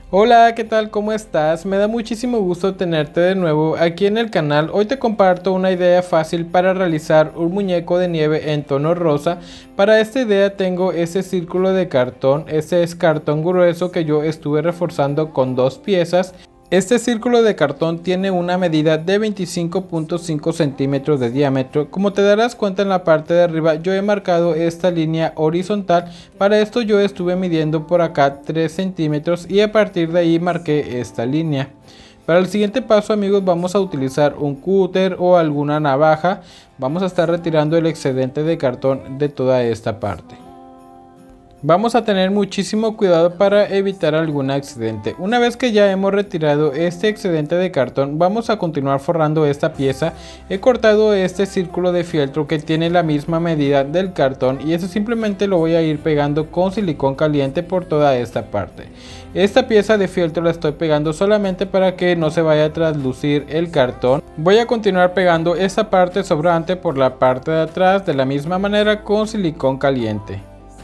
Hola, ¿qué tal? ¿Cómo estás? Me da muchísimo gusto tenerte de nuevo aquí en el canal. Hoy te comparto una idea fácil para realizar un muñeco de nieve en tono rosa. Para esta idea tengo ese círculo de cartón, ese es cartón grueso que yo estuve reforzando con dos piezas. Este círculo de cartón tiene una medida de 25.5 centímetros de diámetro. Como te darás cuenta, en la parte de arriba yo he marcado esta línea horizontal. Para esto yo estuve midiendo por acá 3 centímetros y a partir de ahí marqué esta línea. Para el siguiente paso, amigos, vamos a utilizar un cúter o alguna navaja. Vamos a estar retirando el excedente de cartón de toda esta parte. Vamos a tener muchísimo cuidado para evitar algún accidente. Una vez que ya hemos retirado este excedente de cartón, vamos a continuar forrando esta pieza. He cortado este círculo de fieltro que tiene la misma medida del cartón y eso simplemente lo voy a ir pegando con silicón caliente por toda esta parte. Esta pieza de fieltro la estoy pegando solamente para que no se vaya a traslucir el cartón. Voy a continuar pegando esta parte sobrante por la parte de atrás de la misma manera con silicón caliente.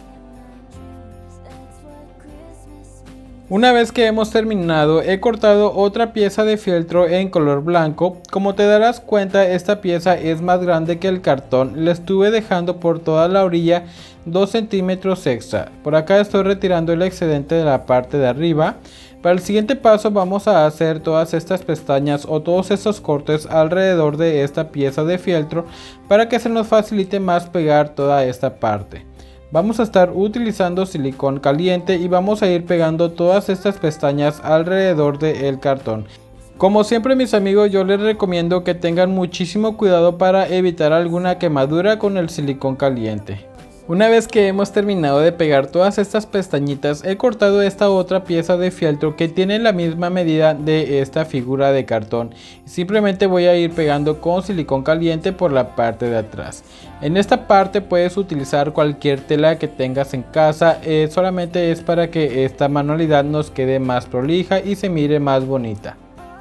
Una vez que hemos terminado, he cortado otra pieza de fieltro en color blanco. Como te darás cuenta, esta pieza es más grande que el cartón. Le estuve dejando por toda la orilla 2 centímetros extra. Por acá estoy retirando el excedente de la parte de arriba. Para el siguiente paso vamos a hacer todas estas pestañas o todos estos cortes alrededor de esta pieza de fieltro para que se nos facilite más pegar toda esta parte. Vamos a estar utilizando silicón caliente y vamos a ir pegando todas estas pestañas alrededor del cartón. Como siempre, mis amigos, yo les recomiendo que tengan muchísimo cuidado para evitar alguna quemadura con el silicón caliente. Una vez que hemos terminado de pegar todas estas pestañitas, he cortado esta otra pieza de fieltro que tiene la misma medida de esta figura de cartón. Simplemente voy a ir pegando con silicón caliente por la parte de atrás. En esta parte puedes utilizar cualquier tela que tengas en casa, solamente es para que esta manualidad nos quede más prolija y se mire más bonita.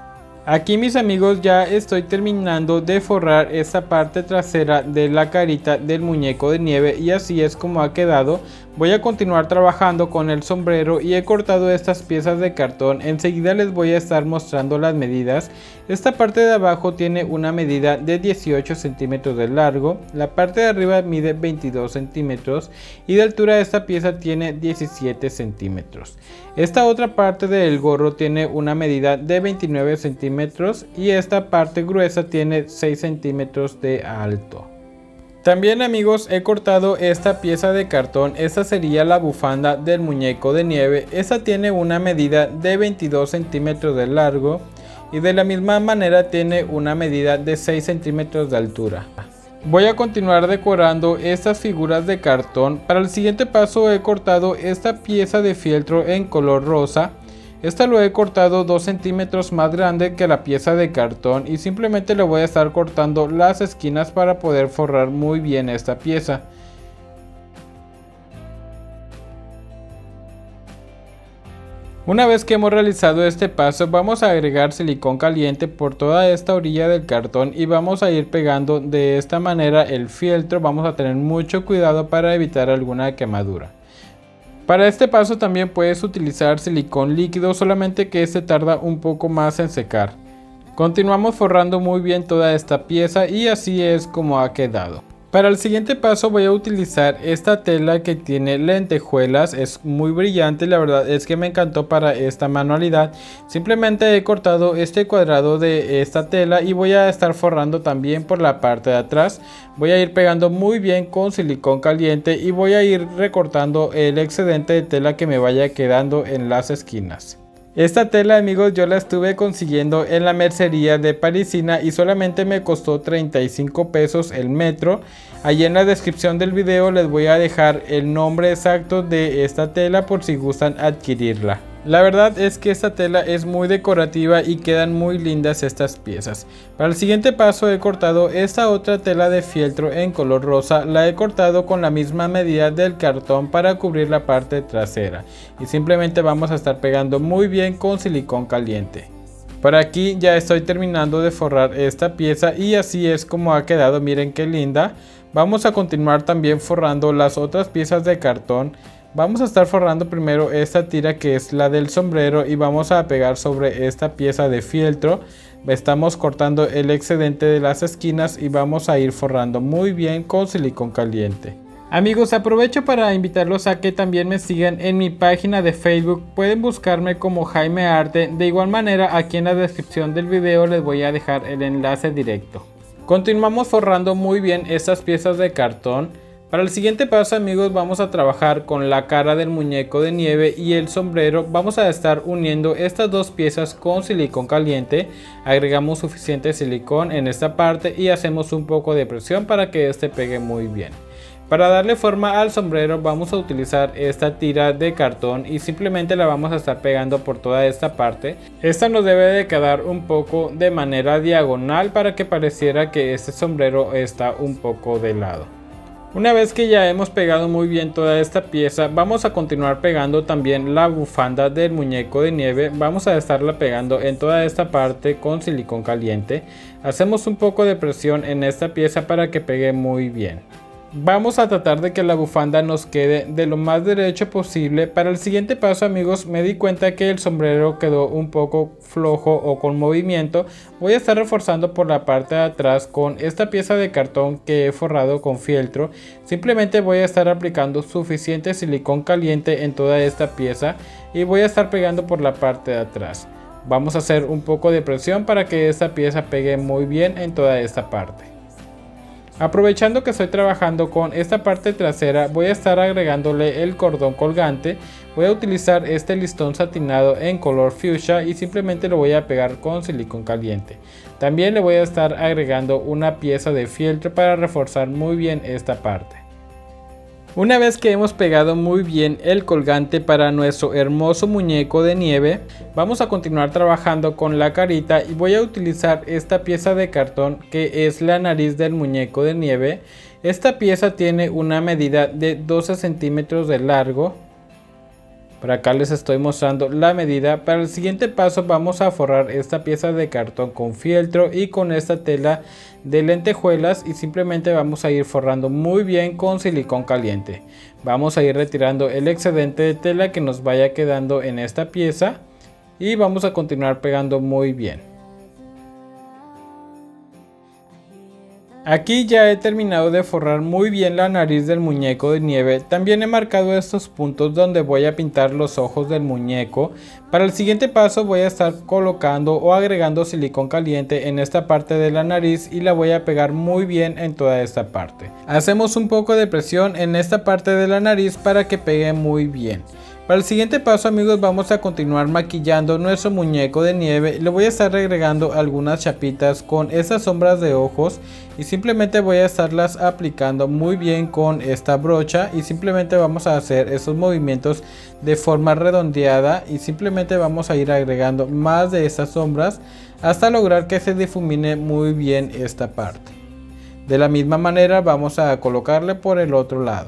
Aquí, mis amigos, ya estoy terminando de forrar esta parte trasera de la carita del muñeco de nieve y así es como ha quedado. Voy a continuar trabajando con el sombrero y he cortado estas piezas de cartón. Enseguida les voy a estar mostrando las medidas. Esta parte de abajo tiene una medida de 18 centímetros de largo. La parte de arriba mide 22 centímetros y de altura esta pieza tiene 17 centímetros. Esta otra parte del gorro tiene una medida de 29 centímetros y esta parte gruesa tiene 6 centímetros de alto. También, amigos, he cortado esta pieza de cartón. Esta sería la bufanda del muñeco de nieve. Esta tiene una medida de 22 centímetros de largo y de la misma manera tiene una medida de 6 centímetros de altura. Voy a continuar decorando estas figuras de cartón. Para el siguiente paso he cortado esta pieza de fieltro en color rosa. Esta lo he cortado 2 centímetros más grande que la pieza de cartón y simplemente le voy a estar cortando las esquinas para poder forrar muy bien esta pieza. Una vez que hemos realizado este paso, vamos a agregar silicón caliente por toda esta orilla del cartón y vamos a ir pegando de esta manera el fieltro. Vamos a tener mucho cuidado para evitar alguna quemadura. Para este paso también puedes utilizar silicón líquido, solamente que este tarda un poco más en secar. Continuamos forrando muy bien toda esta pieza y así es como ha quedado. Para el siguiente paso voy a utilizar esta tela que tiene lentejuelas, es muy brillante, la verdad es que me encantó para esta manualidad. Simplemente he cortado este cuadrado de esta tela y voy a estar forrando también por la parte de atrás. Voy a ir pegando muy bien con silicón caliente y voy a ir recortando el excedente de tela que me vaya quedando en las esquinas. Esta tela, amigos, yo la estuve consiguiendo en la mercería de Parisina y solamente me costó 35 pesos el metro. Allí en la descripción del video les voy a dejar el nombre exacto de esta tela por si gustan adquirirla. La verdad es que esta tela es muy decorativa y quedan muy lindas estas piezas. Para el siguiente paso he cortado esta otra tela de fieltro en color rosa. La he cortado con la misma medida del cartón para cubrir la parte trasera. Y simplemente vamos a estar pegando muy bien con silicón caliente. Por aquí ya estoy terminando de forrar esta pieza y así es como ha quedado. Miren qué linda. Vamos a continuar también forrando las otras piezas de cartón. Vamos a estar forrando primero esta tira que es la del sombrero y vamos a pegar sobre esta pieza de fieltro. Estamos cortando el excedente de las esquinas y vamos a ir forrando muy bien con silicón caliente. Amigos, aprovecho para invitarlos a que también me sigan en mi página de Facebook. Pueden buscarme como Jaime Arte. De igual manera, aquí en la descripción del video les voy a dejar el enlace directo. Continuamos forrando muy bien estas piezas de cartón. Para el siguiente paso, amigos, vamos a trabajar con la cara del muñeco de nieve y el sombrero. Vamos a estar uniendo estas dos piezas con silicón caliente. Agregamos suficiente silicón en esta parte y hacemos un poco de presión para que este pegue muy bien. Para darle forma al sombrero vamos a utilizar esta tira de cartón y simplemente la vamos a estar pegando por toda esta parte. Esta nos debe de quedar un poco de manera diagonal para que pareciera que este sombrero está un poco de lado. Una vez que ya hemos pegado muy bien toda esta pieza, vamos a continuar pegando también la bufanda del muñeco de nieve. Vamos a estarla pegando en toda esta parte con silicón caliente. Hacemos un poco de presión en esta pieza para que pegue muy bien. Vamos a tratar de que la bufanda nos quede de lo más derecho posible. Para el siguiente paso, amigos, me di cuenta que el sombrero quedó un poco flojo o con movimiento. Voy a estar reforzando por la parte de atrás con esta pieza de cartón que he forrado con fieltro. Simplemente voy a estar aplicando suficiente silicón caliente en toda esta pieza y voy a estar pegando por la parte de atrás. Vamos a hacer un poco de presión para que esta pieza pegue muy bien en toda esta parte. Aprovechando que estoy trabajando con esta parte trasera, voy a estar agregándole el cordón colgante. Voy a utilizar este listón satinado en color fuchsia y simplemente lo voy a pegar con silicón caliente. También le voy a estar agregando una pieza de fieltro para reforzar muy bien esta parte. Una vez que hemos pegado muy bien el colgante para nuestro hermoso muñeco de nieve, vamos a continuar trabajando con la carita y voy a utilizar esta pieza de cartón que es la nariz del muñeco de nieve. Esta pieza tiene una medida de 12 centímetros de largo. Por acá les estoy mostrando la medida. Para el siguiente paso vamos a forrar esta pieza de cartón con fieltro y con esta tela de lentejuelas y simplemente vamos a ir forrando muy bien con silicón caliente. Vamos a ir retirando el excedente de tela que nos vaya quedando en esta pieza y vamos a continuar pegando muy bien. Aquí ya he terminado de forrar muy bien la nariz del muñeco de nieve. También he marcado estos puntos donde voy a pintar los ojos del muñeco. Para el siguiente paso voy a estar colocando o agregando silicón caliente en esta parte de la nariz y la voy a pegar muy bien en toda esta parte. Hacemos un poco de presión en esta parte de la nariz para que pegue muy bien. Para el siguiente paso, amigos, vamos a continuar maquillando nuestro muñeco de nieve. Le voy a estar agregando algunas chapitas con esas sombras de ojos y simplemente voy a estarlas aplicando muy bien con esta brocha y simplemente vamos a hacer esos movimientos de forma redondeada y simplemente vamos a ir agregando más de estas sombras hasta lograr que se difumine muy bien esta parte. De la misma manera vamos a colocarle por el otro lado.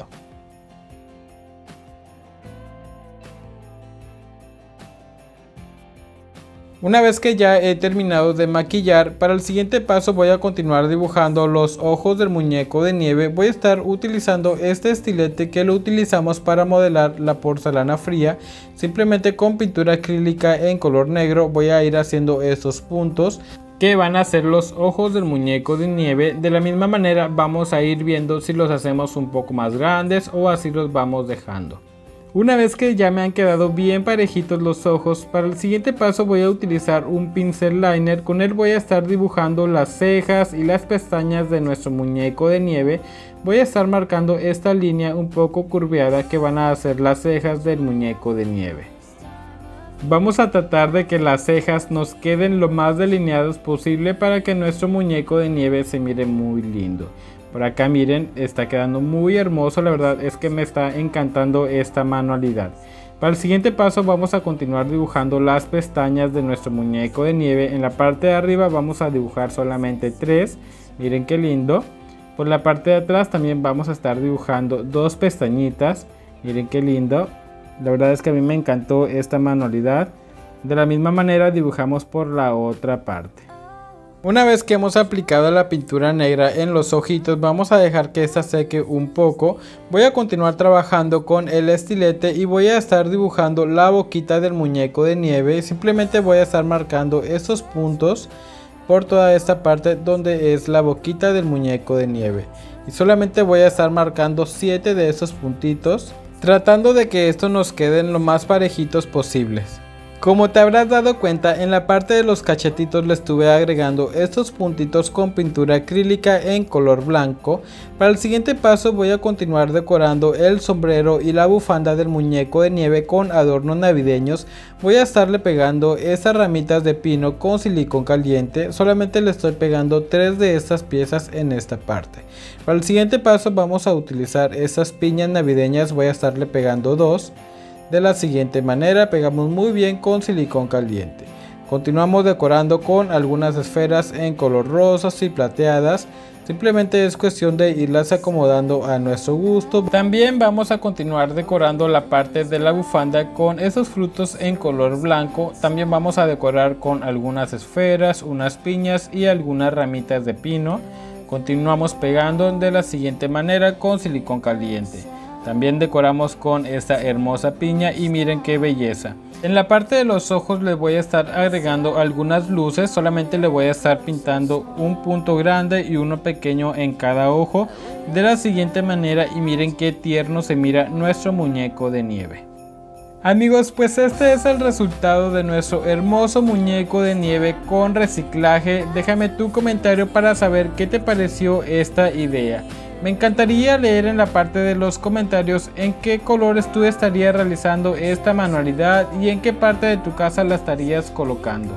Una vez que ya he terminado de maquillar, para el siguiente paso voy a continuar dibujando los ojos del muñeco de nieve. Voy a estar utilizando este estilete que lo utilizamos para modelar la porcelana fría. Simplemente con pintura acrílica en color negro voy a ir haciendo estos puntos que van a ser los ojos del muñeco de nieve. De la misma manera vamos a ir viendo si los hacemos un poco más grandes o así los vamos dejando. Una vez que ya me han quedado bien parejitos los ojos, para el siguiente paso voy a utilizar un pincel liner. Con él voy a estar dibujando las cejas y las pestañas de nuestro muñeco de nieve. Voy a estar marcando esta línea un poco curveada que van a hacer las cejas del muñeco de nieve. Vamos a tratar de que las cejas nos queden lo más delineadas posible para que nuestro muñeco de nieve se mire muy lindo. Por acá miren, está quedando muy hermoso, la verdad es que me está encantando esta manualidad. Para el siguiente paso vamos a continuar dibujando las pestañas de nuestro muñeco de nieve. En la parte de arriba vamos a dibujar solamente 3, miren qué lindo. Por la parte de atrás también vamos a estar dibujando 2 pestañitas, miren qué lindo. La verdad es que a mí me encantó esta manualidad. De la misma manera dibujamos por la otra parte. Una vez que hemos aplicado la pintura negra en los ojitos, vamos a dejar que esta seque un poco. Voy a continuar trabajando con el estilete y voy a estar dibujando la boquita del muñeco de nieve. Simplemente voy a estar marcando estos puntos por toda esta parte donde es la boquita del muñeco de nieve. Y solamente voy a estar marcando 7 de esos puntitos, tratando de que estos nos queden lo más parejitos posibles. Como te habrás dado cuenta, en la parte de los cachetitos le estuve agregando estos puntitos con pintura acrílica en color blanco. Para el siguiente paso voy a continuar decorando el sombrero y la bufanda del muñeco de nieve con adornos navideños. Voy a estarle pegando estas ramitas de pino con silicón caliente. Solamente le estoy pegando 3 de estas piezas en esta parte. Para el siguiente paso vamos a utilizar estas piñas navideñas. Voy a estarle pegando 2. De la siguiente manera, pegamos muy bien con silicón caliente. Continuamos decorando con algunas esferas en color rosas y plateadas. Simplemente es cuestión de irlas acomodando a nuestro gusto. También vamos a continuar decorando la parte de la bufanda con esos frutos en color blanco. También vamos a decorar con algunas esferas, unas piñas y algunas ramitas de pino. Continuamos pegando de la siguiente manera con silicón caliente. También decoramos con esta hermosa piña y miren qué belleza. En la parte de los ojos les voy a estar agregando algunas luces. Solamente le voy a estar pintando un punto grande y uno pequeño en cada ojo. De la siguiente manera y miren qué tierno se mira nuestro muñeco de nieve. Amigos, pues este es el resultado de nuestro hermoso muñeco de nieve con reciclaje. Déjame tu comentario para saber qué te pareció esta idea. Me encantaría leer en la parte de los comentarios en qué colores tú estarías realizando esta manualidad y en qué parte de tu casa la estarías colocando.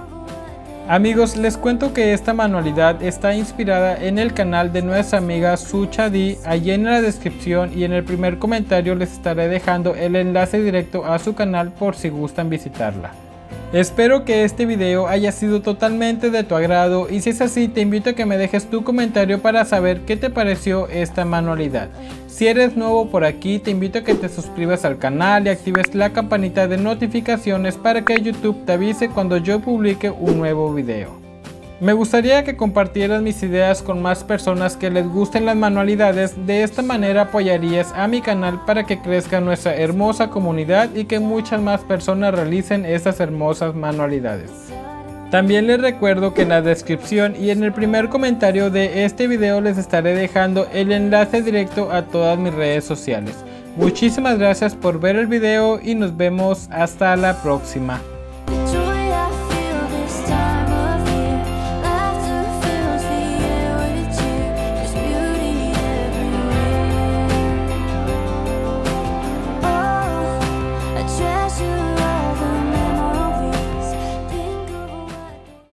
Amigos, les cuento que esta manualidad está inspirada en el canal de nuestra amiga Sucha Di. Allí en la descripción y en el primer comentario les estaré dejando el enlace directo a su canal por si gustan visitarla. Espero que este video haya sido totalmente de tu agrado y si es así te invito a que me dejes tu comentario para saber qué te pareció esta manualidad. Si eres nuevo por aquí te invito a que te suscribas al canal y actives la campanita de notificaciones para que YouTube te avise cuando yo publique un nuevo video. Me gustaría que compartieras mis ideas con más personas que les gusten las manualidades. De esta manera apoyarías a mi canal para que crezca nuestra hermosa comunidad y que muchas más personas realicen estas hermosas manualidades. También les recuerdo que en la descripción y en el primer comentario de este video les estaré dejando el enlace directo a todas mis redes sociales. Muchísimas gracias por ver el video y nos vemos hasta la próxima.